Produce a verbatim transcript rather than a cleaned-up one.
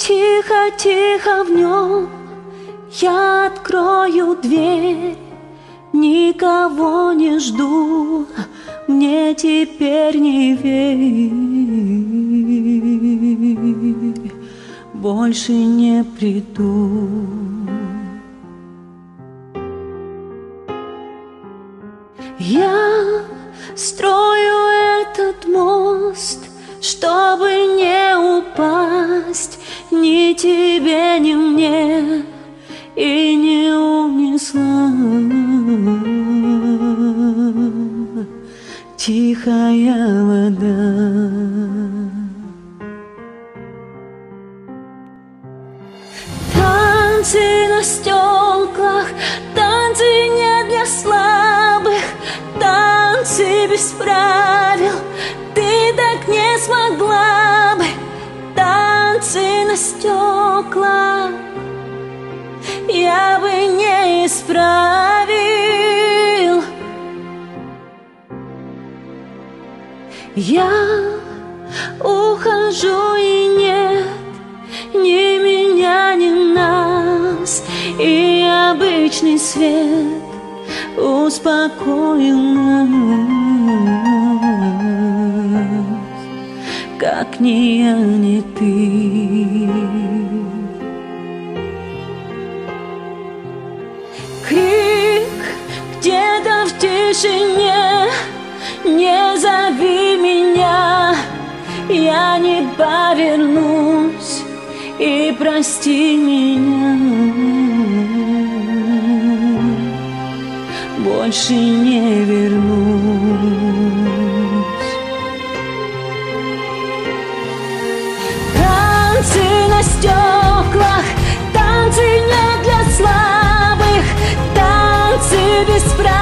Тихо-тихо в нем я открою дверь, никого не жду, мне теперь не верь, больше не приду. Я строю этот мост, чтобы не упасть ни тебе, ни мне, и не унесла тихая вода. Танцы на стеклах, танцы не для слабых, танцы без правил, ты так не смогла бы. Танцы на стеклах я бы не исправил. Я ухожу, и нет ни меня, ни нас, и обычный свет успокоил нас, как ни я, ни ты. Крик где-то в тишине, не зови меня, я не повернусь, и прости меня, больше не вернусь. Танцы на стеклах, танцы не для слабых, танцы без правил.